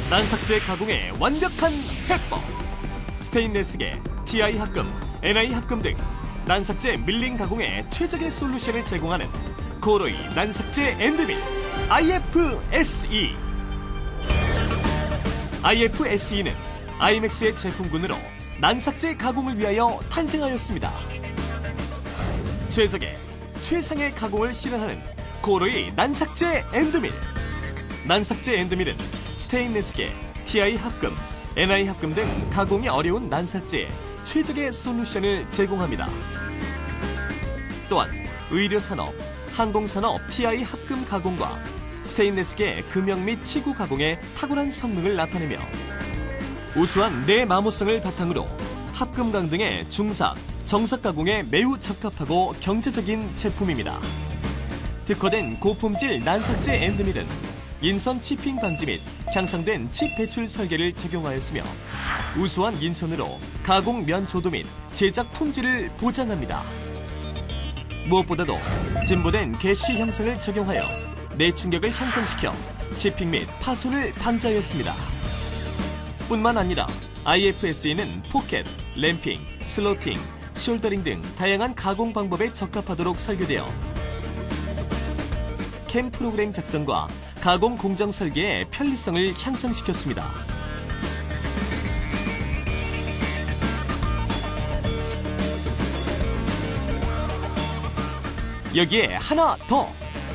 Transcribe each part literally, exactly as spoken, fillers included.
난삭제 가공의 완벽한 해법. 스테인레스계, 티아이 합금, 엔아이 합금 등 난삭제 밀링 가공의 최적의 솔루션을 제공하는 고로이 난삭제 엔드밀 아이에프에스이. 아이에프에스이는 아이맥스의 제품군으로 난삭제 가공을 위하여 탄생하였습니다. 최적의, 최상의 가공을 실현하는 고로이 난삭제 엔드밀. 난삭제 엔드밀은 스테인레스계, 티아이 합금, 엔아이 합금 등 가공이 어려운 난삭제에 최적의 솔루션을 제공합니다. 또한 의료산업, 항공산업 티아이 합금 가공과 스테인레스계 금형 및 치구 가공의 탁월한 성능을 나타내며 우수한 내마모성을 바탕으로 합금강 등의 중삭, 정삭 가공에 매우 적합하고 경제적인 제품입니다. 특화된 고품질 난삭제 엔드밀은 인선 치핑 방지 및 향상된 칩 배출 설계를 적용하였으며 우수한 인선으로 가공 면조도 및 제작 품질을 보장합니다. 무엇보다도 진보된 개시 형상을 적용하여 내충격을 향상시켜 치핑 및 파손을 방지하였습니다. 뿐만 아니라 아이에프에스이는 포켓, 램핑, 슬로팅, 숄더링 등 다양한 가공 방법에 적합하도록 설계되어 캠 프로그램 작성과 가공 공정 설계의 편리성을 향상시켰습니다. 여기에 하나 더!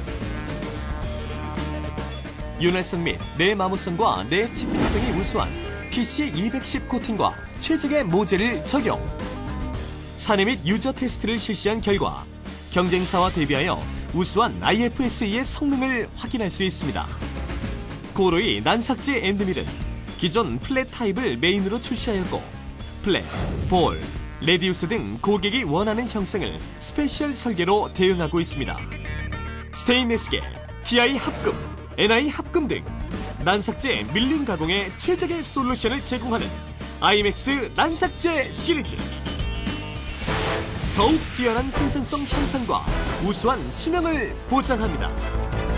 윤활성 및 내마모성과 내치핑성이 우수한 피씨 이백십 코팅과 최적의 모재를 적용! 사내 및 유저 테스트를 실시한 결과 경쟁사와 대비하여 우수한 아이에프에스이의 성능을 확인할 수 있습니다. 고로이 난삭제 엔드밀은 기존 플랫 타입을 메인으로 출시하였고 플랫, 볼, 레디우스 등 고객이 원하는 형상을 스페셜 설계로 대응하고 있습니다. 스테인레스계, 티아이 합금, 엔아이 합금 등 난삭제 밀링 가공의 최적의 솔루션을 제공하는 아이맥스 난삭제 시리즈. 더욱 뛰어난 생산성 향상과 우수한 수명을 보장합니다.